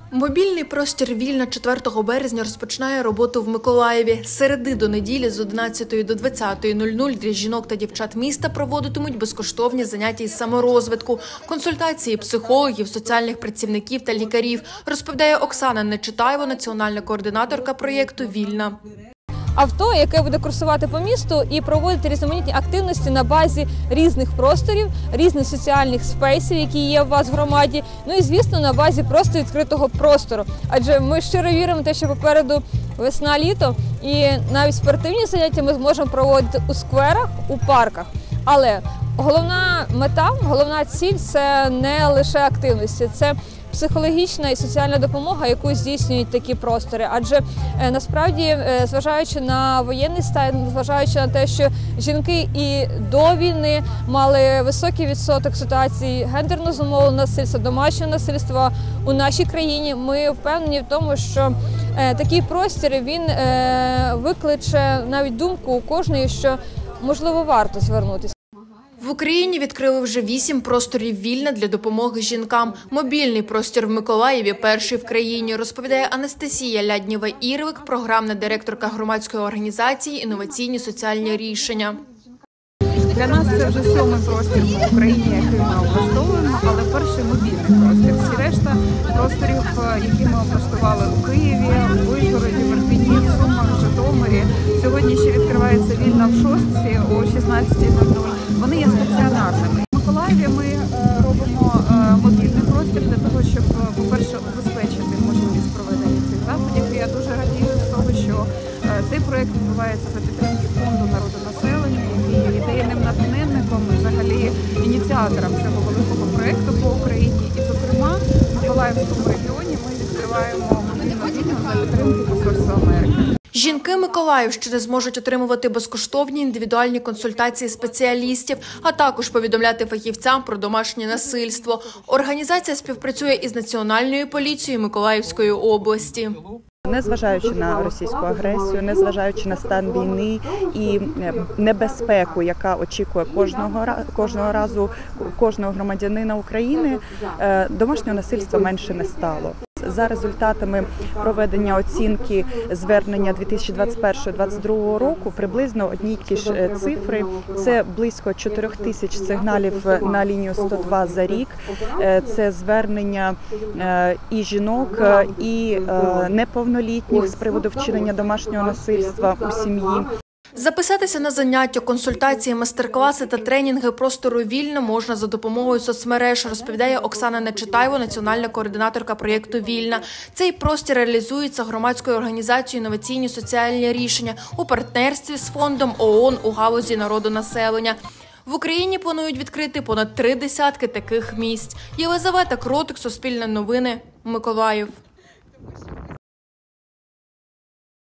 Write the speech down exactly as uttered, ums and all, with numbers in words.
Мобільний простір «Вільна» четвертого березня розпочинає роботу в Миколаєві. З середи до неділі з одинадцятої до двадцятої нуль-нуль для жінок та дівчат міста проводитимуть безкоштовні заняття із саморозвитку, консультації психологів, соціальних працівників та лікарів, розповідає Оксана Нечитаєва, національна координаторка проєкту «Вільна». Авто, яке буде курсувати по місту і проводити різноманітні активності на базі різних просторів, різних соціальних спейсів, які є у вас в громаді, ну і, звісно, на базі просто відкритого простору. Адже ми щиро віримо в те, що попереду весна-літо, і навіть спортивні заняття ми зможемо проводити у скверах, у парках. Але головна мета, головна ціль – це не лише активності, це психологічна і соціальна допомога, яку здійснюють такі простори. Адже насправді, зважаючи на воєнний стан, зважаючи на те, що жінки і до війни мали високий відсоток ситуацій гендерно зумовленого насильства, домашнього насильства у нашій країні, ми впевнені в тому, що такий простір, він викличе навіть думку у кожної, що, можливо, варто звернутися. В Україні відкрили вже вісім просторів «Вільна» для допомоги жінкам. Мобільний простір в Миколаєві – перший в країні, розповідає Анастасія Ляднєва-Ірвик, програмна директорка громадської організації «Інноваційні соціальні рішення». Для нас це вже сьомий простір в Україні, який ми облаштовуємо, але перший мобільний простір. Всі решта просторів, які ми облаштували у Києві, у Ужгороді, в Ірпені, в Сумах, в Житомирі. Сьогодні ще відкривається «Вільна» в шостці о шістнадцятій нуль-нуль. Вони є стаціонарними. В Миколаєві ми робимо мобільний простір для того, щоб, по-перше, убезпечити можливість проведення цих заходів. І я дуже радію з того, що цей проєкт відбувається за підтримки Фонду народонаселення, який є ідейним натхненником, взагалі ініціатором цього великого проєкту по Україні. І, зокрема, в Миколаївському регіоні ми відкриваємо мобільну «Вільну» за підтримки Посольства Америки. Жінки Миколаївщини зможуть отримувати безкоштовні індивідуальні консультації спеціалістів, а також повідомляти фахівцям про домашнє насильство. Організація співпрацює із Національною поліцією Миколаївської області. Незважаючи на російську агресію, незважаючи на стан війни і небезпеку, яка очікує кожного, кожного разу кожного громадянина України, домашнього насильства менше не стало. За результатами проведення оцінки звернення дві тисячі двадцять першого - двадцять другого року приблизно одні й ті ж цифри. Це близько чотирьох тисяч сигналів на лінію сто два за рік. Це звернення і жінок, і неповнолітніх з приводу вчинення домашнього насильства у сім'ї. Записатися на заняття, консультації, майстер-класи та тренінги простору «Вільна» можна за допомогою соцмереж, розповідає Оксана Нечитаєва, національна координаторка проєкту «Вільна». Цей простір реалізується громадською організацією «Інноваційні соціальні рішення» у партнерстві з фондом ООН у галузі народонаселення. В Україні планують відкрити понад три десятки таких місць. Єлизавета Кротик, Суспільне новини, Миколаїв.